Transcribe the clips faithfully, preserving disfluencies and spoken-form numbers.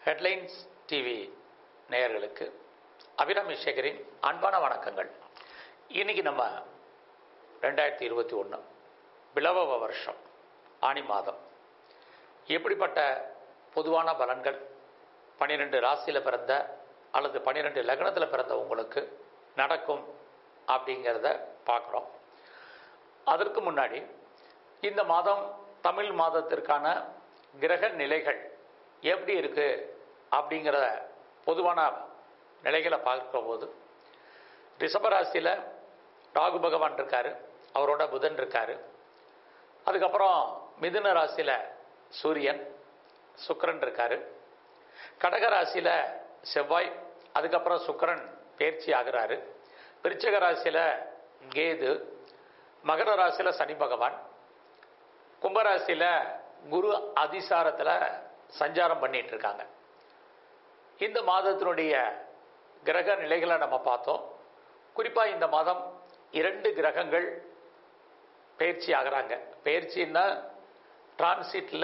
Headlines TV நேயர்களுக்கு அபிராமி சேகரின் அன்பான வணக்கங்கள். இன்னைக்கு நம்ம ரெண்டாயிரத்தி இருபத்தி ஒன்று பிளவ வருஷம் ஆனி மாதம் எப்படிப்பட்ட பொதுவான பலன்கள் பன்னிரெண்டு ராசியில் பிறந்த அல்லது பன்னிரெண்டு லக்னத்தில் பிறந்த உங்களுக்கு நடக்கும் அப்படிங்கிறத பார்க்குறோம். அதற்கு முன்னாடி இந்த மாதம் தமிழ் மாதத்திற்கான கிரக நிலைகள் எப்படி இருக்குது அப்படிங்கிற பொதுவான நிலைகளை பார்க்கும்போது ரிஷபராசியில் ராகு பகவான் இருக்கார், அவரோட புதன் இருக்கார். அதுக்கப்புறம் மிதுன ராசியில் சூரியன் சுக்கிரன் இருக்கார். கடகராசியில் செவ்வாய், அதுக்கப்புறம் சுக்கிரன் பயிற்சி ஆகிறாரு. விருச்சிக ராசியில் கேது, மகர ராசியில் சனி பகவான், கும்பராசியில் குரு அதிசாரத்தில் சஞ்சாரம் பண்ணிட்டு இருக்காங்க. இந்த மாதத்தினுடைய கிரக நிலைகளை நம்ம பார்த்தோம். குறிப்பாக இந்த மாதம் இரண்டு கிரகங்கள் பயிற்சி ஆகிறாங்க. பயிற்சின்னா டிரான்சிட்டில்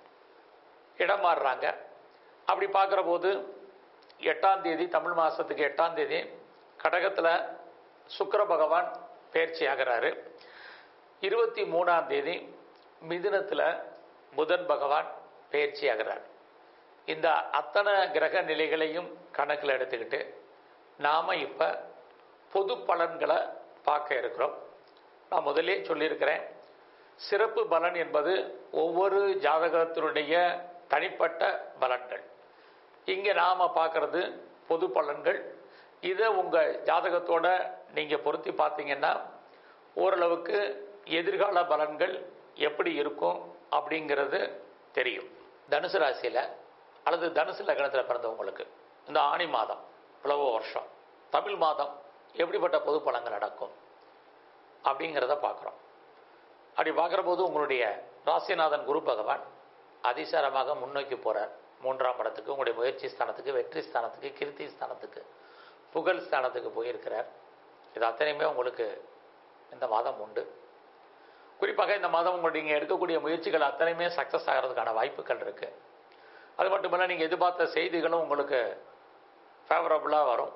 இடம் மாறுறாங்க. அப்படி பார்க்குற போது எட்டாம் தேதி தமிழ் மாதத்துக்கு எட்டாம் தேதி கடகத்தில் சுக்கிர பகவான் பயிற்சி ஆகிறாரு. இருபத்தி மூணாம் தேதி மிதுனத்தில் புதன் பகவான் பயிற்சி ஆகிறார். இந்த அத்தனை கிரக நிலைகளையும் கணக்கில் எடுத்துக்கிட்டு நாம் இப்போ பொது பலன்களை பார்க்க இருக்கிறோம். நான் முதலே சொல்லியிருக்கிறேன், சிறப்பு பலன் என்பது ஒவ்வொரு ஜாதகத்தினுடைய தனிப்பட்ட பலன்கள். இங்கே நாம் பார்க்கறது பொது பலன்கள். இதை உங்கள் ஜாதகத்தோட நீங்கள் பொருத்தி பார்த்தீங்கன்னா ஓரளவுக்கு எதிர்கால பலன்கள் எப்படி இருக்கும் அப்படிங்கிறது தெரியும். தனுசு ராசியில் அல்லது தனுசு லக்னத்தில் பிறந்தவங்களுக்கு இந்த ஆனி மாதம் பிளவ வருஷம் தமிழ் மாதம் எப்படிப்பட்ட பொது பலன்கள் நடக்கும் அப்படிங்கிறத பார்க்குறோம். அப்படி பார்க்குற போது உங்களுடைய ராசிநாதன் குரு பகவான் அதிசாரமாக முன்னோக்கி போகிறார். மூன்றாம் இடத்துக்கு, உங்களுடைய முயற்சி ஸ்தானத்துக்கு, வெற்றி ஸ்தானத்துக்கு, கீர்த்தி ஸ்தானத்துக்கு, புகழ் ஸ்தானத்துக்கு போயிருக்கிறார். இது அத்தனையுமே உங்களுக்கு இந்த மாதம் உண்டு. குறிப்பாக இந்த மாதம் உங்களுடைய நீங்கள் எடுக்கக்கூடிய முயற்சிகள் அத்தனையுமே சக்ஸஸ் ஆகிறதுக்கான வாய்ப்புகள் இருக்குது. அது மட்டும் இல்லை, நீங்கள் எதிர்பார்த்த செய்திகளும் உங்களுக்கு ஃபேவரபுளாக வரும்.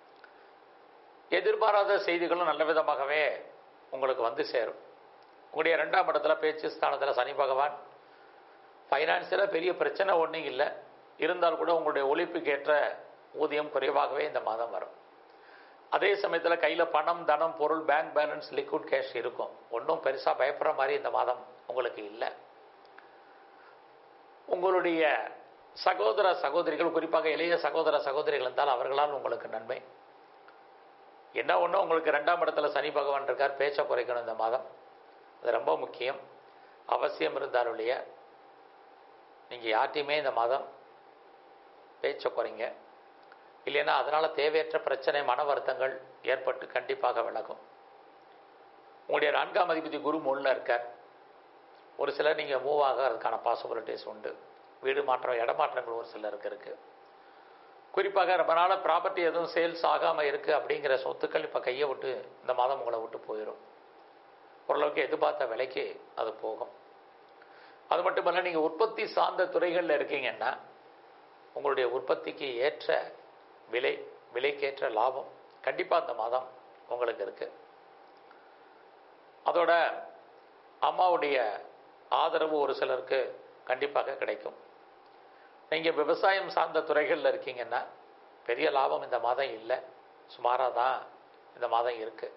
எதிர்பாராத செய்திகளும் நல்ல விதமாகவே உங்களுக்கு வந்து சேரும். உங்களுடைய ரெண்டாம் இடத்துல பேச்சு ஸ்தானத்தில் சனி பகவான், ஃபைனான்ஸில் பெரிய பிரச்சனை ஒன்றும் இல்லை, இருந்தால் கூட உங்களுடைய உழைப்புக்கேற்ற ஊதியம் குறைவாகவே இந்த மாதம் வரும். அதே சமயத்தில் கையில் பணம், தனம், பொருள், பேங்க் பேலன்ஸ், லிக்விட் கேஷ் இருக்கும். ஒன்றும் பெருசாக பயப்படுற மாதிரி இந்த மாதம் உங்களுக்கு இல்லை. உங்களுடைய சகோதர சகோதரிகள், குறிப்பாக இளைய சகோதர சகோதரிகள் இருந்தால் அவர்களால் உங்களுக்கு நன்மை. என்ன ஒன்று, உங்களுக்கு ரெண்டாம் இடத்துல சனி பகவான் இருக்கார், பேச்சை குறைக்கணும் இந்த மாதம். அது ரொம்ப முக்கியம். அவசியம் இருந்தாலுடைய நீங்கள் யார்ட்டையுமே இந்த மாதம் பேச்சை குறைங்க. இல்லைன்னா அதனால் தேவையற்ற பிரச்சனை, மன வருத்தங்கள் ஏற்பட்டு கண்டிப்பாக விலகும். உங்களுடைய நான்காம் அதிபதி குரு மூணில் இருக்கார். ஒரு சிலர் நீங்கள் மூவ் ஆகிறதுக்கான பாசிபிலிட்டிஸ் உண்டு. வீடு மாற்றம், இடமாற்றங்கள் ஒரு சிலருக்கு இருக்குது. குறிப்பாக ரொம்ப நாள் ப்ராப்பர்ட்டி எதுவும் சேல்ஸ் ஆகாமல் இருக்குது அப்படிங்கிற சொத்துக்கள் இப்போ கையை விட்டு இந்த மாதம் உங்களை விட்டு போயிடும். ஓரளவுக்கு எதிர்பார்த்த விலைக்கு அது போகும். அது மட்டுமல்ல, நீங்கள் உற்பத்தி சார்ந்த துறைகளில் இருக்கீங்கன்னா உங்களுடைய உற்பத்திக்கு ஏற்ற விலை, விலைக்கேற்ற லாபம் கண்டிப்பாக இந்த மாதம் உங்களுக்கு இருக்குது. அதோட அம்மாவுடைய ஆதரவு ஒரு சிலருக்கு கண்டிப்பாக கிடைக்கும். நீங்கள் விவசாயம் சார்ந்த துறைகளில் இருக்கீங்கன்னா பெரிய லாபம் இந்த மாதம் இல்லை, சுமாராக தான் இந்த மாதம் இருக்குது.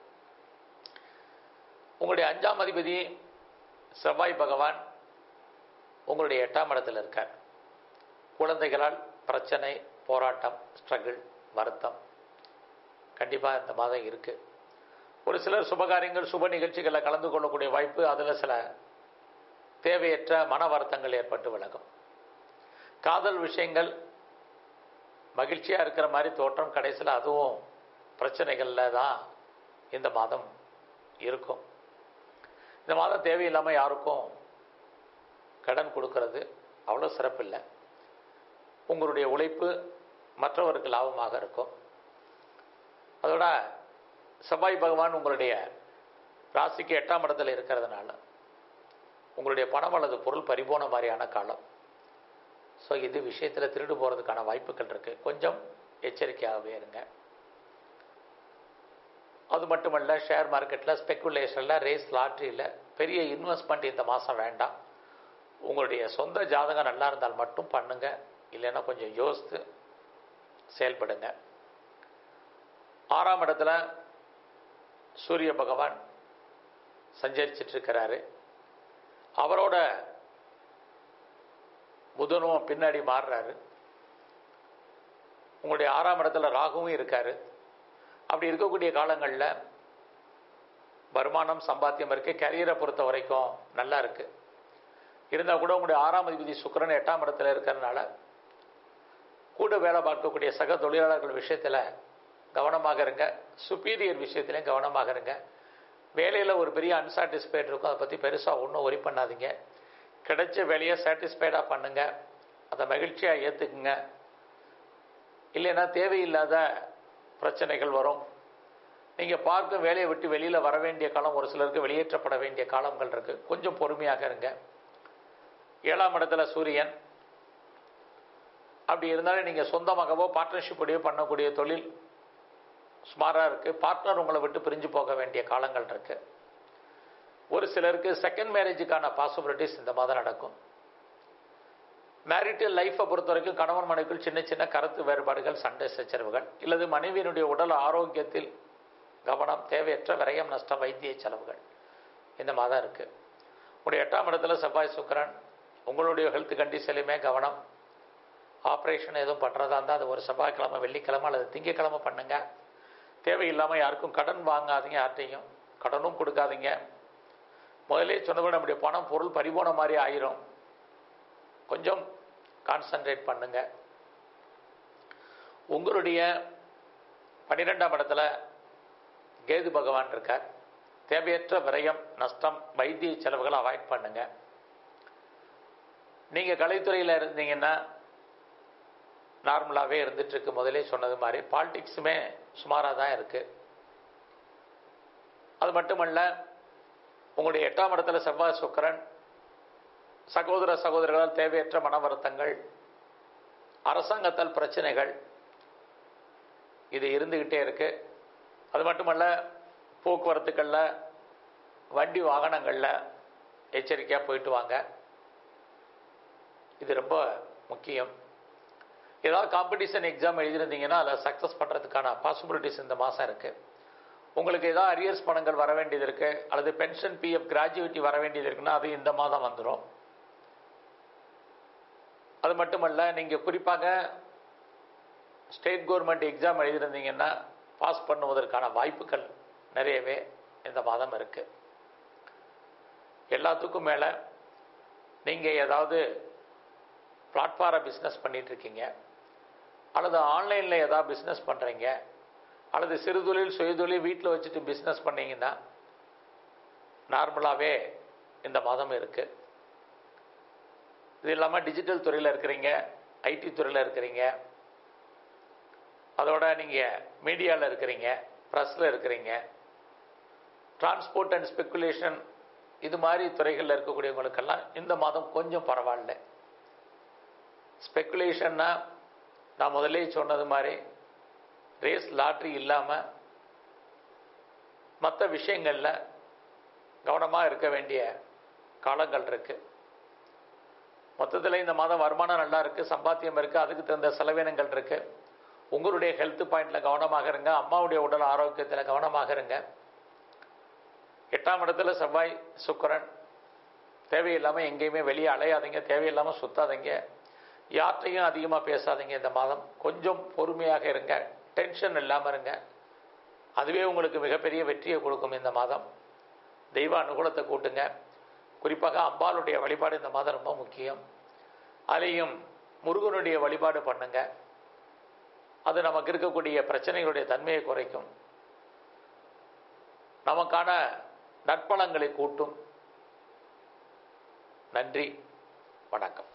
உங்களுடைய அஞ்சாம் அதிபதி செவ்வாய் பகவான் உங்களுடைய எட்டாம் இடத்தில் இருக்கார். குழந்தைகளால் பிரச்சனை, போராட்டம், ஸ்ட்ரகிள், வருத்தம் கண்டிப்பாக இந்த மாதம் இருக்குது. ஒரு சிலர் சுபகாரியங்கள், சுப நிகழ்ச்சிகளில் கலந்து கொள்ளக்கூடிய வாய்ப்பு, அதில் சில தேவையற்ற மன வருத்தங்கள் ஏற்பட்டு விலகும். காதல் விஷயங்கள் மகிழ்ச்சியாக இருக்கிற மாதிரி தோற்றம், கடைசியில் அதுவும் பிரச்சனைகளில் தான் இந்த மாதம் இருக்கும். இந்த மாதம் தேவையில்லாமல் யாருக்கும் கடன் கொடுக்கறது அவ்வளோ சிறப்பில்லை. உங்களுடைய உழைப்பு மற்றவருக்கு லாபமாக இருக்கும். அதோட செவ்வாய் பகவான் உங்களுடைய ராசிக்கு எட்டாம் இடத்துல இருக்கிறதுனால உங்களுடைய பணம் அல்லது பொருள் பறிபோன மாதிரியான காலம். ஸோ இது விஷயத்தில் திருடு போகிறதுக்கான வாய்ப்புகள் இருக்குது. கொஞ்சம் எச்சரிக்கையாகவே இருங்க. அது மட்டுமல்ல, ஷேர் மார்க்கெட்டில், ஸ்பெக்குலேஷனில், ரேஸ், லாட்ரியில் பெரிய இன்வெஸ்ட்மெண்ட் இந்த மாதம் வேண்டாம். உங்களுடைய சொந்த ஜாதகம் நல்லா இருந்தால் மட்டும் பண்ணுங்கள். இல்லைன்னா கொஞ்சம் யோசித்து செயல்படுங்க. ஆறாம் இடத்துல சூரிய பகவான் சஞ்சரிச்சிட்டு இருக்கிறாரு. அவரோட புதனும் பின்னாடி மாறுறாரு. உங்களுடைய ஆறாம் இடத்துல ராகுவும் இருக்காரு. அப்படி இருக்கக்கூடிய காலங்களில் வருமானம், சம்பாத்தியம் இருக்குது. கரியரை பொறுத்த வரைக்கும் நல்லா இருக்குது. இருந்தால் கூட உங்களுடைய ஆறாம் அதிபதி சுக்கிரன் எட்டாம் இடத்துல இருக்கிறதுனால கூட வேலை பார்க்கக்கூடிய சக தொழிலாளர்கள் விஷயத்தில் கவனமாக இருங்க. சுப்பீரியர் விஷயத்திலையும் கவனமாக இருங்க. வேலையில் ஒரு பெரிய அன்சாட்டிஸ்ஃபைட் இருக்கும், அதை பற்றி பெருசாக ஒன்றும் ஒரி பண்ணாதீங்க. கிடைச்ச வேலையை சாட்டிஸ்ஃபைடாக பண்ணுங்கள். அதை மகிழ்ச்சியாக ஏற்றுக்குங்க. இல்லைன்னா தேவையில்லாத பிரச்சனைகள் வரும். நீங்கள் பார்க்கும் வேலையை விட்டு வெளியில் வர வேண்டிய காலம், ஒரு சிலருக்கு வெளியேற்றப்பட வேண்டிய காலங்கள் இருக்குது. கொஞ்சம் பொறுமையாக இருங்க. ஏழாம் இடத்துல சூரியன். அப்படி இருந்தாலும் நீங்கள் சொந்தமாகவோ பார்ட்னர்ஷிப்போடையோ பண்ணக்கூடிய தொழில் சுமாராக இருக்குது. பார்ட்னர் உங்களை விட்டு பிரிஞ்சு போக வேண்டிய காலங்கள் இருக்குது. ஒரு சிலருக்கு செகண்ட் மேரேஜுக்கான பாசிபிலிட்டிஸ் இந்த மாதம் நடக்கும். மேரிட்டல் லைஃப்பை பொறுத்த வரைக்கும் கணவன் மனைவிக்குள் சின்ன சின்ன கருத்து வேறுபாடுகள், சண்டை சச்சரவுகள், இல்லது மனைவியினுடைய உடல் ஆரோக்கியத்தில் கவனம், தேவையற்ற விரயம், நஷ்டம், வைத்திய செலவுகள் இந்த மாதம் இருக்குது. உங்களுடைய எட்டாம் இடத்துல செவ்வாய் சுக்கிரன். உங்களுடைய ஹெல்த் கண்டிஷன்லையுமே கவனம். ஆப்ரேஷன் எதுவும் பண்ணுறதா இருந்தால் அது ஒரு செவ்வாய்க்கிழமை, வெள்ளிக்கிழமை அல்லது திங்கக்கிழமை பண்ணுங்க. தேவையில்லாமல் யாருக்கும் கடன் வாங்காதீங்க. யார்ட்டையும் கடனும் கொடுக்காதீங்க. முதலே சொன்னபடி நம்முடைய பணம், பொருள் பறிபோன மாதிரி ஆயிரும். கொஞ்சம் கான்சன்ட்ரேட் பண்ணுங்க. உங்களுடைய பன்னிரெண்டாம் இடத்துல கேது பகவான் இருக்கார். தேவையற்ற விரயம், நஷ்டம், வைத்திய செலவுகளை அவாய்ட் பண்ணுங்க. நீங்கள் கலைத்துறையில் இருந்தீங்கன்னா நார்மலாகவே இருந்துகிட்ருக்கு. முதலே சொன்னது மாதிரி பாலிடிக்ஸுமே சுமாராக தான் இருக்குது. அது மட்டுமல்ல, உங்களுடைய எட்டாம் இடத்துல செவ்வாய் சுக்கிரன். சகோதர சகோதரர்களால் தேவையற்ற மன வருத்தங்கள், அரசாங்கத்தால் பிரச்சனைகள் இது இருந்துக்கிட்டே இருக்குது. அது மட்டுமல்ல, போக்குவரத்துக்களில், வண்டி வாகனங்களில் எச்சரிக்கையாக போயிட்டு வாங்க. இது ரொம்ப முக்கியம். ஏதாவது காம்படிஷன் எக்ஸாம் எழுதியிருந்தீங்கன்னா அதில் சக்ஸஸ் பண்ணுறதுக்கான பாசிபிலிட்டிஸ் இந்த மாதம் இருக்குது. உங்களுக்கு ஏதாவது அரியர்ஸ் பணங்கள் வர வேண்டியது இருக்குது, அல்லது பென்ஷன், பிஎஃப், கிராஜுவிட்டி வர வேண்டியது இருக்குன்னா அது இந்த மாதம் வந்துடும். அது மட்டுமல்ல, நீங்கள் குறிப்பாக ஸ்டேட் கவர்மெண்ட் எக்ஸாம் எழுதியிருந்தீங்கன்னா பாஸ் பண்ணுவதற்கான வாய்ப்புகள் நிறையவே இந்த மாதம் இருக்குது. எல்லாத்துக்கும் மேலே நீங்கள் ஏதாவது பிளாட்ஃபார்ம் பிஸ்னஸ் பண்ணிகிட்ருக்கீங்க, அல்லது ஆன்லைனில் ஏதாவது பிஸ்னஸ் பண்ணுறீங்க, அல்லது சிறுதொழில், சுயதொழில் வீட்டில் வச்சுட்டு பிஸ்னஸ் பண்ணிங்கன்னா நார்மலாகவே இந்த மாதம் இருக்குது. இது இல்லாமல் டிஜிட்டல் துறையில் இருக்கிறீங்க, ஐடி துறையில் இருக்கிறீங்க, அதோட நீங்கள் மீடியாவில் இருக்கிறீங்க, ப்ரெஸ்ஸில் இருக்கிறீங்க, டிரான்ஸ்போர்ட் அண்ட் ஸ்பெக்குலேஷன் இது மாதிரி துறைகளில் இருக்கக்கூடியவங்களுக்கெல்லாம் இந்த மாதம் கொஞ்சம் பரவாயில்ல. ஸ்பெக்குலேஷன்னா நான் முதலே சொன்னது மாதிரி ரேஸ், லாட்ரி இல்லாமல் மற்ற விஷயங்களில் கவனமாக இருக்க வேண்டிய காலங்கள் இருக்குது. மொத்தத்தில் இந்த மாதம் வருமானம் நல்லா இருக்குது, சம்பாத்தியம் இருக்குது, அதுக்கு தகுந்த செலவினங்கள் இருக்குது. உங்களுடைய ஹெல்த் பாயிண்டில் கவனமாக இருங்க. அம்மாவுடைய உடல் ஆரோக்கியத்தில் கவனமாக இருங்க. எட்டாம் இடத்துல செவ்வாய் சுக்கிரன். தேவையில்லாமல் எங்கேயுமே வெளியே அலையாதீங்க, தேவையில்லாமல் சுத்தாதீங்க, யார்கிட்டையும் அதிகமாக பேசாதீங்க. இந்த மாதம் கொஞ்சம் பொறுமையாக இருங்க, டென்ஷன் இல்லாமல் இருங்க. அதுவே உங்களுக்கு மிகப்பெரிய வெற்றியை கொடுக்கும். இந்த மாதம் தெய்வ அனுகூலத்தை கூட்டுங்க. குறிப்பாக அம்பாளுடைய வழிபாடு இந்த மாதம் ரொம்ப முக்கியம். அதையும் முருகனுடைய வழிபாடு பண்ணுங்க. அது நமக்கு இருக்கக்கூடிய பிரச்சனைகளுடைய தன்மையை குறைக்கும், நமக்கான நற்பலங்களை கூட்டும். நன்றி, வணக்கம்.